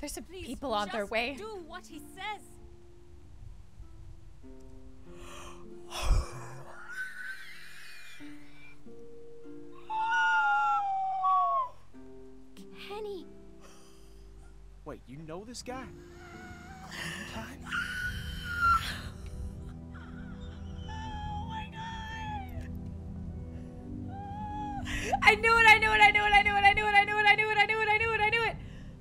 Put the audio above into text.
There's some Please, people on their way. Do what he says. Kenny. Wait, you know this guy? Clementine? I knew it, I knew it, I knew it, I